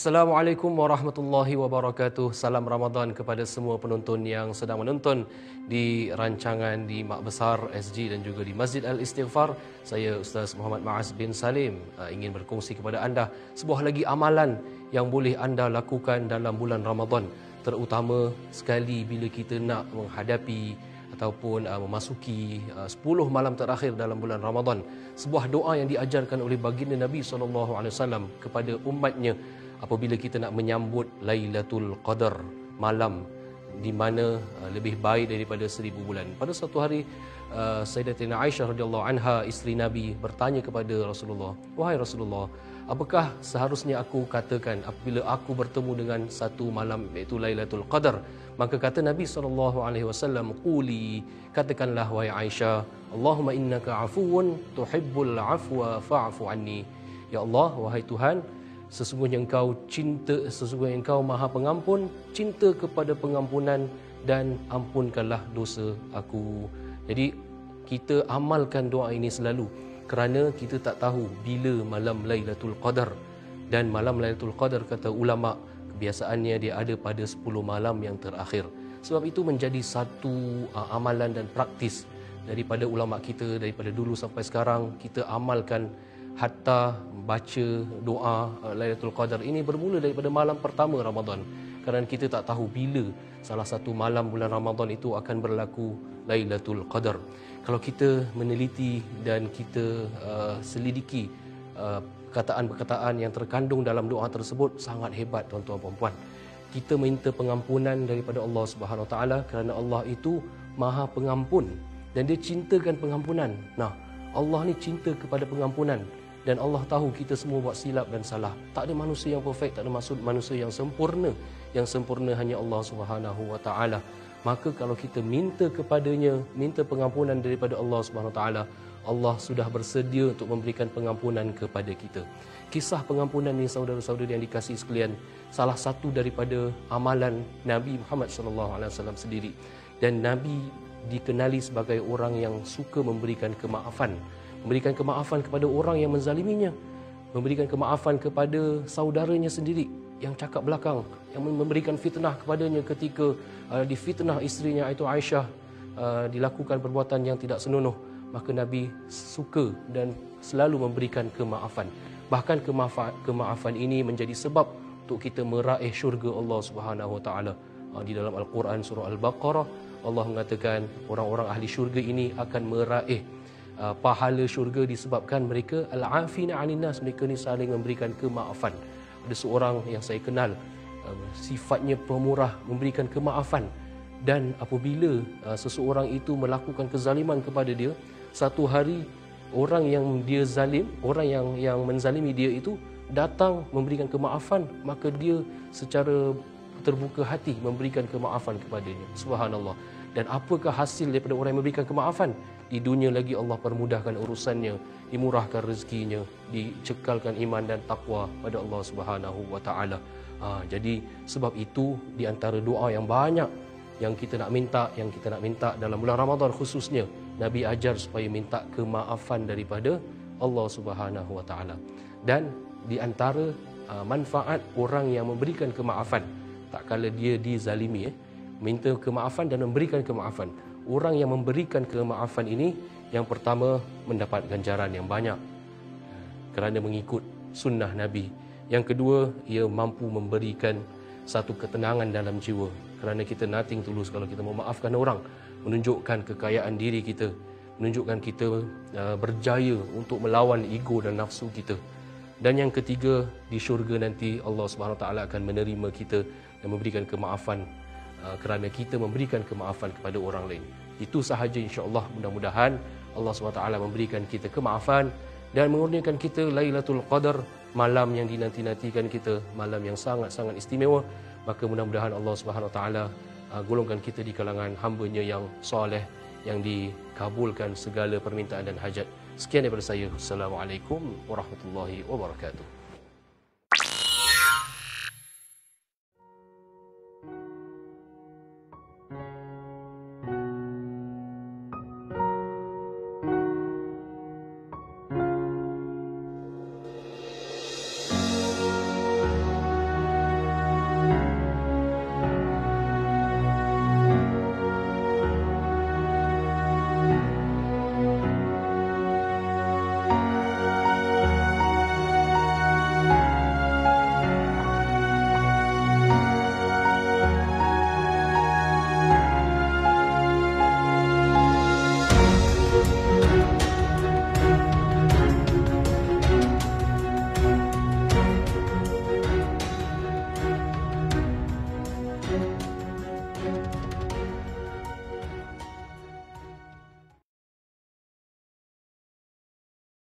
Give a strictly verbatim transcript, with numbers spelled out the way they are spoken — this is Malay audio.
Assalamualaikum warahmatullahi wabarakatuh. Salam Ramadan kepada semua penonton yang sedang menonton di rancangan di Mak Besar S G dan juga di Masjid Al-Istighfar. Saya Ustaz Muhammad Maaz bin Salim uh, ingin berkongsi kepada anda sebuah lagi amalan yang boleh anda lakukan dalam bulan Ramadan, terutama sekali bila kita nak menghadapi ataupun uh, memasuki uh, sepuluh malam terakhir dalam bulan Ramadan. Sebuah doa yang diajarkan oleh baginda Nabi sallallahu alaihi wasallam kepada umatnya apabila kita nak menyambut Lailatul Qadar, malam di mana uh, lebih baik daripada seribu bulan. Pada satu hari uh, Sayyidatina Aisyah radhiyallahu anha, isteri Nabi, bertanya kepada Rasulullah, "Wahai Rasulullah, apakah seharusnya aku katakan apabila aku bertemu dengan satu malam iaitu Lailatul Qadar?" Maka kata Nabi sallallahu alaihi wasallam, "Quli," katakanlah wahai Aisyah, "Allahumma innaka afuwun tuhibbul afwa fa'fu anni." Ya Allah, wahai Tuhan, sesungguhnya Engkau cinta, sesungguhnya Engkau Maha Pengampun, cinta kepada pengampunan, dan ampunkanlah dosa aku. Jadi kita amalkan doa ini selalu, kerana kita tak tahu bila malam Lailatul Qadar. Dan malam Lailatul Qadar, kata ulama, kebiasaannya dia ada pada sepuluh malam yang terakhir. Sebab itu menjadi satu uh, amalan dan praktis daripada ulama kita daripada dulu sampai sekarang. Kita amalkan hatta baca doa uh, Lailatul Qadar ini bermula daripada malam pertama Ramadan, kerana kita tak tahu bila salah satu malam bulan Ramadan itu akan berlaku Lailatul Qadar. Kalau kita meneliti dan kita uh, selidiki uh, perkataan-perkataan yang terkandung dalam doa tersebut, sangat hebat tuan-tuan dan puan-puan. Kita minta pengampunan daripada Allah Subhanahu Wa Taala kerana Allah itu Maha Pengampun dan Dia cintakan pengampunan. Nah, Allah ni cinta kepada pengampunan. Dan Allah tahu kita semua buat silap dan salah. Tak ada manusia yang perfect, tak ada maksud manusia yang sempurna. Yang sempurna hanya Allah Subhanahu Wa Taala. Maka kalau kita minta kepadanya, minta pengampunan daripada Allah Subhanahu Wa Taala, Allah sudah bersedia untuk memberikan pengampunan kepada kita. Kisah pengampunan ni, saudara-saudara yang dikasihi sekalian, salah satu daripada amalan Nabi Muhammad sallallahu alaihi wasallam sendiri. Dan Nabi dikenali sebagai orang yang suka memberikan kemaafan. Memberikan kemaafan kepada orang yang menzaliminya, memberikan kemaafan kepada saudaranya sendiri yang cakap belakang, yang memberikan fitnah kepadanya ketika uh, difitnah isterinya iaitu Aisyah, uh, dilakukan perbuatan yang tidak senonoh. Maka Nabi suka dan selalu memberikan kemaafan. Bahkan kemaafan, kemaafan ini menjadi sebab untuk kita meraih syurga Allah Subhanahu Wa Taala. Uh, di dalam Al-Quran surah Al-Baqarah, Allah mengatakan orang-orang ahli syurga ini akan meraih Uh, pahala syurga disebabkan mereka al-afina 'anil nas, mereka ni saling memberikan kemaafan. Ada seorang yang saya kenal, uh, sifatnya pemurah, memberikan kemaafan, dan apabila uh, seseorang itu melakukan kezaliman kepada dia, satu hari orang yang dia zalim, orang yang yang menzalimi dia itu datang memberikan kemaafan, maka dia secara terbuka hati memberikan kemaafan kepadanya. Subhanallah. Dan apakah hasil daripada orang yang memberikan kemaafan? Di dunia lagi Allah permudahkan urusannya, dimurahkan rezekinya, dicekalkan iman dan takwa pada Allah Subhanahu Wa Taala. Ha, jadi sebab itu di antara doa yang banyak yang kita nak minta, yang kita nak minta dalam bulan Ramadan khususnya, Nabi ajar supaya minta kemaafan daripada Allah Subhanahu Wa Taala. Dan di antara uh, manfaat orang yang memberikan kemaafan, tak kala dia dizalimi, eh, minta kemaafan dan memberikan kemaafan. Orang yang memberikan kemaafan ini, yang pertama mendapat ganjaran yang banyak kerana mengikut sunnah Nabi. Yang kedua, ia mampu memberikan satu ketenangan dalam jiwa, kerana kita nothing tulus kalau kita memaafkan orang, menunjukkan kekayaan diri kita, menunjukkan kita uh, berjaya untuk melawan ego dan nafsu kita. Dan yang ketiga, di syurga nanti Allah Subhanahu Wa Taala akan menerima kita dan memberikan kemaafan uh, kerana kita memberikan kemaafan kepada orang lain. Itu sahaja, insya-Allah. Mudah-mudahan Allah Subhanahu Wa Taala memberikan kita kemaafan dan mengurniakan kita Lailatul Qadar, malam yang dinanti-nantikan kita, malam yang sangat-sangat istimewa. Maka mudah-mudahan Allah Subhanahu Wa Taala uh, golongkan kita di kalangan hamba-Nya yang soleh, yang dikabulkan segala permintaan dan hajat. Sekian daripada saya. Assalamualaikum warahmatullahi wabarakatuh.